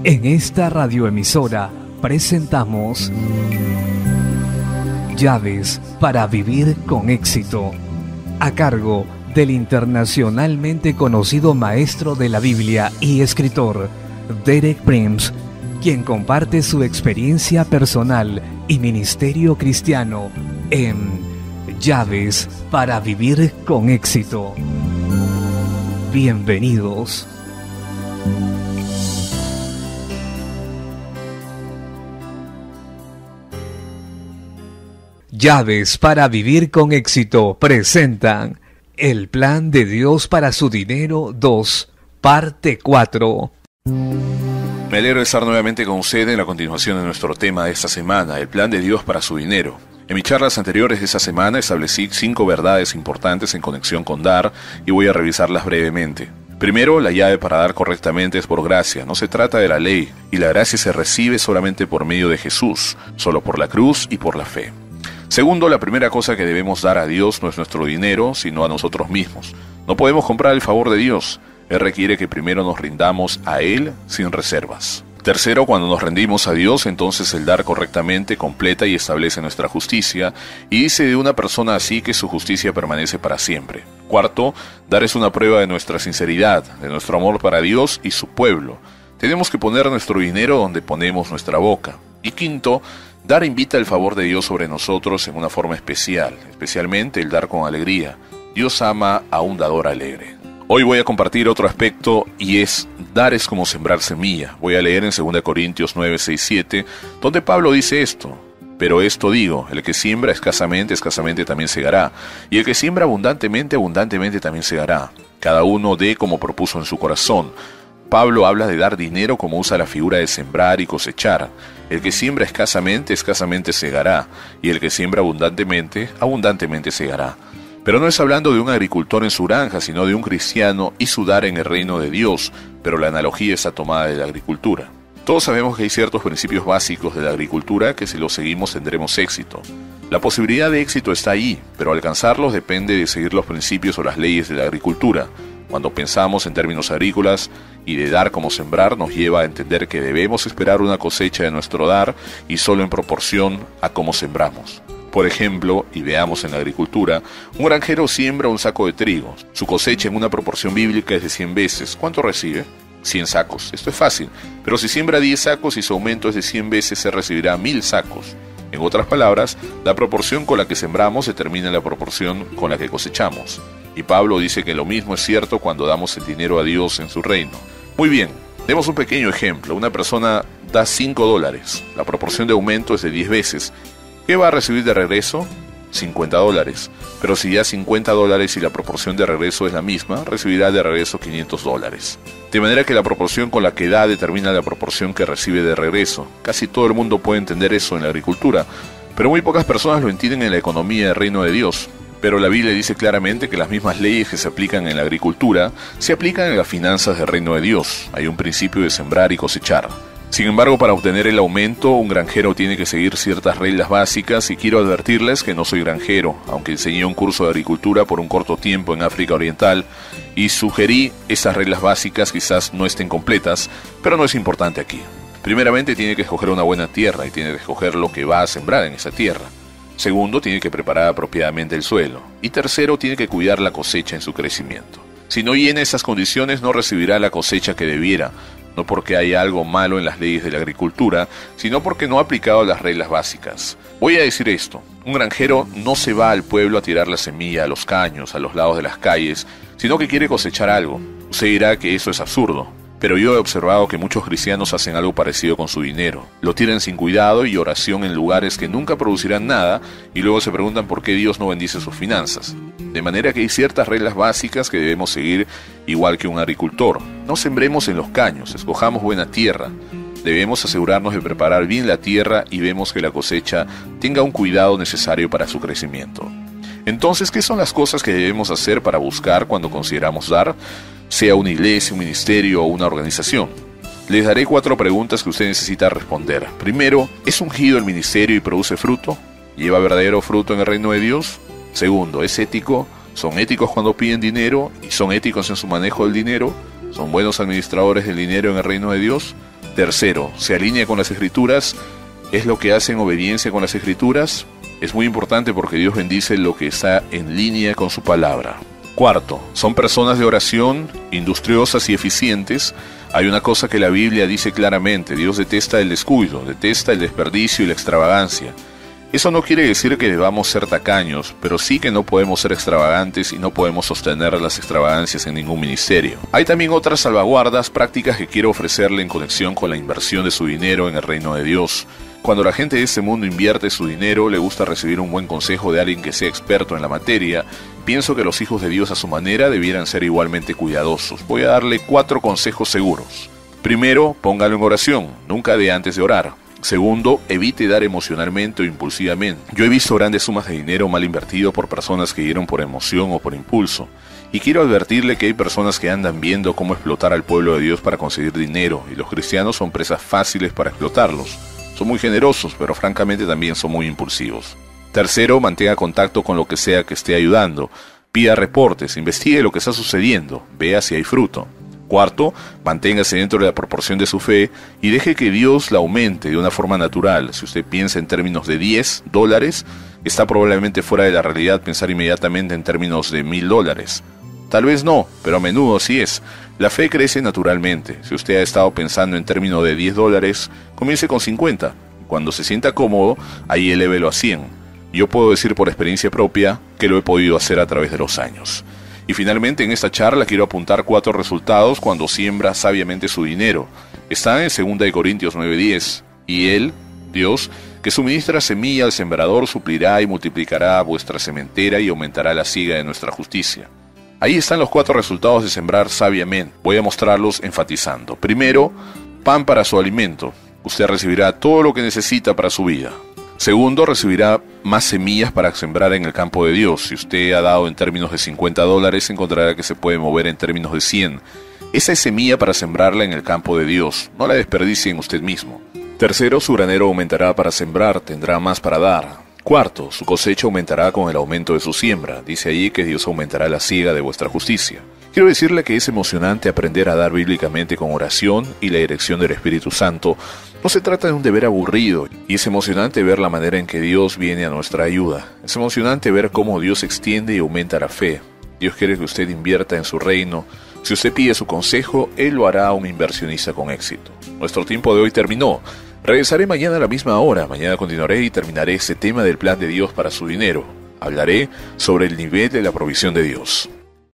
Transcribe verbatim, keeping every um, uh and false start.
En esta radioemisora presentamos Llaves para vivir con éxito, a cargo del internacionalmente conocido maestro de la Biblia y escritor Derek Prince, quien comparte su experiencia personal y ministerio cristiano en Llaves para vivir con éxito. Bienvenidos. Llaves para vivir con éxito presentan El plan de Dios para su dinero dos, parte cuatro. Me alegro de estar nuevamente con usted en la continuación de nuestro tema de esta semana, el plan de Dios para su dinero. En mis charlas anteriores de esta semana establecí cinco verdades importantes en conexión con dar y voy a revisarlas brevemente. Primero, la llave para dar correctamente es por gracia, no se trata de la ley, y la gracia se recibe solamente por medio de Jesús, solo por la cruz y por la fe. Segundo, la primera cosa que debemos dar a Dios no es nuestro dinero, sino a nosotros mismos. No podemos comprar el favor de Dios. Él requiere que primero nos rindamos a Él sin reservas. Tercero, cuando nos rendimos a Dios, entonces el dar correctamente completa y establece nuestra justicia, y dice de una persona así que su justicia permanece para siempre. Cuarto, dar es una prueba de nuestra sinceridad, de nuestro amor para Dios y su pueblo. Tenemos que poner nuestro dinero donde ponemos nuestra boca. Y quinto, dar invita el favor de Dios sobre nosotros en una forma especial, especialmente el dar con alegría. Dios ama a un dador alegre. Hoy voy a compartir otro aspecto y es, dar es como sembrar semilla. Voy a leer en segunda Corintios nueve, seis, siete, donde Pablo dice esto. Pero esto digo, el que siembra escasamente, escasamente también segará, y el que siembra abundantemente, abundantemente también segará. Cada uno dé como propuso en su corazón. Pablo habla de dar dinero como usa la figura de sembrar y cosechar. El que siembra escasamente, escasamente segará, y el que siembra abundantemente, abundantemente segará. Pero no es hablando de un agricultor en su granja, sino de un cristiano y su dar en el reino de Dios, pero la analogía está tomada de la agricultura. Todos sabemos que hay ciertos principios básicos de la agricultura que si los seguimos tendremos éxito. La posibilidad de éxito está ahí, pero alcanzarlos depende de seguir los principios o las leyes de la agricultura. Cuando pensamos en términos agrícolas y de dar como sembrar, nos lleva a entender que debemos esperar una cosecha de nuestro dar y solo en proporción a cómo sembramos. Por ejemplo, y veamos en la agricultura, un granjero siembra un saco de trigo. Su cosecha en una proporción bíblica es de cien veces. ¿Cuánto recibe? cien sacos. Esto es fácil. Pero si siembra diez sacos y su aumento es de cien veces, se recibirá mil sacos. En otras palabras, la proporción con la que sembramos determina la proporción con la que cosechamos. Y Pablo dice que lo mismo es cierto cuando damos el dinero a Dios en su reino. Muy bien, demos un pequeño ejemplo. Una persona da cinco dólares. La proporción de aumento es de diez veces. ¿Qué va a recibir de regreso? cincuenta dólares. Pero si da cincuenta dólares y la proporción de regreso es la misma, recibirá de regreso quinientos dólares. De manera que la proporción con la que da determina la proporción que recibe de regreso. Casi todo el mundo puede entender eso en la agricultura, pero muy pocas personas lo entienden en la economía del reino de Dios. Pero la Biblia dice claramente que las mismas leyes que se aplican en la agricultura se aplican en las finanzas del reino de Dios. Hay un principio de sembrar y cosechar. Sin embargo, para obtener el aumento, un granjero tiene que seguir ciertas reglas básicas y quiero advertirles que no soy granjero, aunque enseñé un curso de agricultura por un corto tiempo en África Oriental y sugerí esas reglas básicas, quizás no estén completas, pero no es importante aquí. Primeramente, tiene que escoger una buena tierra y tiene que escoger lo que va a sembrar en esa tierra. Segundo, tiene que preparar apropiadamente el suelo. Y tercero, tiene que cuidar la cosecha en su crecimiento. Si no llena esas condiciones, no recibirá la cosecha que debiera, no porque haya algo malo en las leyes de la agricultura, sino porque no ha aplicado las reglas básicas. Voy a decir esto, un granjero no se va al pueblo a tirar la semilla a los caños, a los lados de las calles, sino que quiere cosechar algo. Usted dirá que eso es absurdo, pero yo he observado que muchos cristianos hacen algo parecido con su dinero. Lo tiran sin cuidado y oración en lugares que nunca producirán nada y luego se preguntan por qué Dios no bendice sus finanzas. De manera que hay ciertas reglas básicas que debemos seguir igual que un agricultor. No sembremos en los caños, escojamos buena tierra. Debemos asegurarnos de preparar bien la tierra y vemos que la cosecha tenga un cuidado necesario para su crecimiento. Entonces, ¿qué son las cosas que debemos hacer para buscar cuando consideramos dar? Sea una iglesia, un ministerio o una organización. Les daré cuatro preguntas que usted necesita responder. Primero, ¿es ungido el ministerio y produce fruto? ¿Lleva verdadero fruto en el reino de Dios? Segundo, ¿es ético? ¿Son éticos cuando piden dinero y son éticos en su manejo del dinero? ¿Son buenos administradores del dinero en el reino de Dios? Tercero, ¿se alinea con las Escrituras? ¿Es lo que hace en obediencia con las Escrituras? Es muy importante porque Dios bendice lo que está en línea con su palabra. Cuarto, ¿son personas de oración, industriosas y eficientes? Hay una cosa que la Biblia dice claramente: Dios detesta el descuido, detesta el desperdicio y la extravagancia. Eso no quiere decir que debamos ser tacaños, pero sí que no podemos ser extravagantes y no podemos sostener las extravagancias en ningún ministerio. Hay también otras salvaguardas prácticas que quiero ofrecerle en conexión con la inversión de su dinero en el reino de Dios. Cuando la gente de este mundo invierte su dinero, le gusta recibir un buen consejo de alguien que sea experto en la materia. Pienso que los hijos de Dios a su manera debieran ser igualmente cuidadosos. Voy a darle cuatro consejos seguros. Primero, póngalo en oración, nunca de antes de orar. Segundo, evite dar emocionalmente o impulsivamente. Yo he visto grandes sumas de dinero mal invertido por personas que dieron por emoción o por impulso. Y quiero advertirle que hay personas que andan viendo cómo explotar al pueblo de Dios para conseguir dinero, y los cristianos son presas fáciles para explotarlos. Son muy generosos, pero francamente también son muy impulsivos. Tercero, mantenga contacto con lo que sea que esté ayudando. Pida reportes, investigue lo que está sucediendo, vea si hay fruto. Cuarto, manténgase dentro de la proporción de su fe y deje que Dios la aumente de una forma natural. Si usted piensa en términos de diez dólares, está probablemente fuera de la realidad pensar inmediatamente en términos de mil dólares. Tal vez no, pero a menudo así es. La fe crece naturalmente. Si usted ha estado pensando en términos de diez dólares, comience con cincuenta. Cuando se sienta cómodo, ahí elévelo a cien. Yo puedo decir por experiencia propia que lo he podido hacer a través de los años. Y finalmente en esta charla quiero apuntar cuatro resultados cuando siembra sabiamente su dinero. Está en segunda de Corintios nueve diez. Y Él, Dios, que suministra semilla al sembrador, suplirá y multiplicará vuestra sementera y aumentará la siega de nuestra justicia. Ahí están los cuatro resultados de sembrar sabiamente. Voy a mostrarlos enfatizando. Primero, pan para su alimento. Usted recibirá todo lo que necesita para su vida. Segundo, recibirá más semillas para sembrar en el campo de Dios. Si usted ha dado en términos de cincuenta dólares, encontrará que se puede mover en términos de cien. Esa es semilla para sembrarla en el campo de Dios. No la desperdicie en usted mismo. Tercero, su granero aumentará para sembrar, tendrá más para dar. Cuarto, su cosecha aumentará con el aumento de su siembra. Dice allí que Dios aumentará la siega de vuestra justicia. Quiero decirle que es emocionante aprender a dar bíblicamente con oración y la dirección del Espíritu Santo. No se trata de un deber aburrido, y es emocionante ver la manera en que Dios viene a nuestra ayuda. Es emocionante ver cómo Dios extiende y aumenta la fe. Dios quiere que usted invierta en su reino. Si usted pide su consejo, Él lo hará a un inversionista con éxito. Nuestro tiempo de hoy terminó. Regresaré mañana a la misma hora. Mañana continuaré y terminaré este tema del plan de Dios para su dinero. Hablaré sobre el nivel de la provisión de Dios.